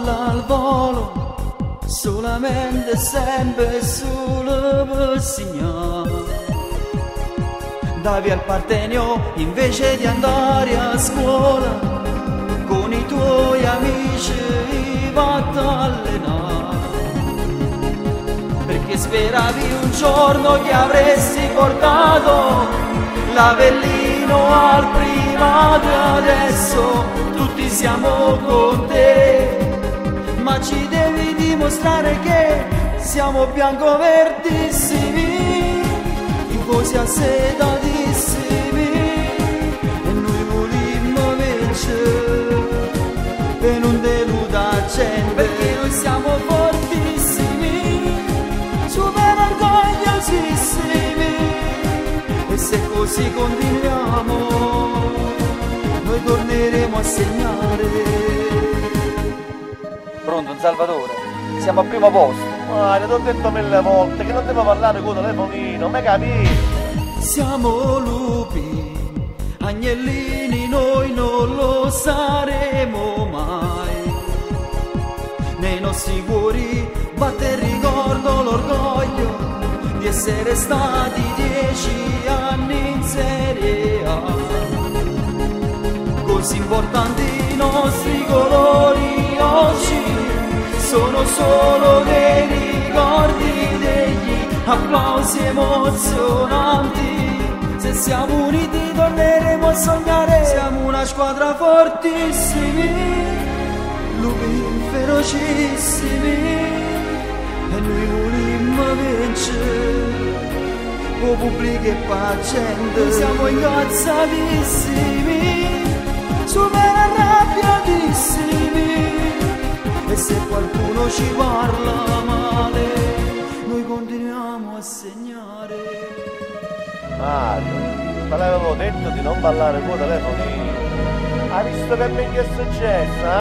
palla al volo, solamente e sempre solo per segnare. Da via al Partenio invece di andare a scuola, con i tuoi amici vatti a allenare. Perché speravi un giorno che avresti portato l'Avellino al primato e adesso tutti siamo con te. Ma ci devi dimostrare che siamo bianco-verdissimi, tifosi assedatissimi, e noi volimmo vincere e non deluda gente, perché noi siamo fortissimi, super orgogliosissimi, e se così continuiamo noi torneremo a segnare. Pronto, Salvatore? Siamo al primo posto. Ma ti ho detto 1000 volte che non devo parlare con il telefonino, mi capisci? Siamo lupi, agnellini, noi non lo saremo mai. Nei nostri cuori batte il ricordo, l'orgoglio di essere stati 10 anni in Serie A. Così importanti i nostri colori oggi sono solo dei ricordi, degli applausi emozionanti. Se siamo uniti torneremo a sognare, siamo una squadra fortissimi, lupi ferocissimi, e noi volimmo vincere, con pubblico e paziente. Noi siamo incazzatissimi, super arrabbiatissimi, e se qualcuno ci parla male noi continuiamo a segnare. Mario, te l'avevo detto di non parlare con il telefonino. Hai visto che mi è successo, eh?